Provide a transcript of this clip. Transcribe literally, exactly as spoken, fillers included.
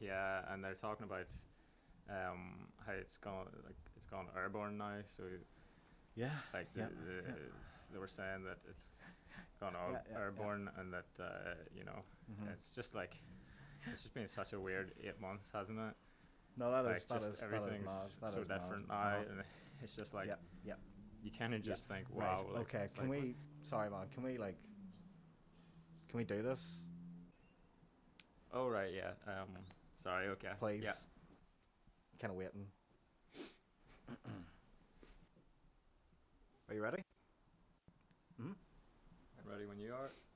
yeah, and they're talking about um how it's gone like it's gone airborne now. So Yeah. like the, Yeah. the, yeah. they were saying that it's gone all Yeah, yeah, yeah. airborne, and that uh, you know Mhm. it's just like it's just been such a weird eight months, hasn't it? No, that Like is that just is that is everything's mad. That so is mad. different now, Uh-huh. and it's just like Yeah. Yeah. you kind of Yeah. just think, Right. wow. Like, Okay. it's Can like, we? Sorry, man. Can we like? Can we do this, oh right, yeah. Um, sorry. Okay. please? Yeah. Kind of waiting. Are you ready? Hmm. I'm ready when you are.